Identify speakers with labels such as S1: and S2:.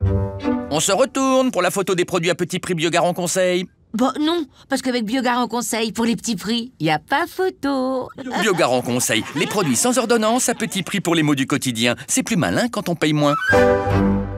S1: On se retourne pour la photo des produits à petit prix Biogarant Conseil.
S2: Bon, non, parce qu'avec Biogarant Conseil, pour les petits prix, il n'y a pas photo.
S1: Biogarant Conseil, les produits sans ordonnance à petit prix pour les maux du quotidien. C'est plus malin quand on paye moins.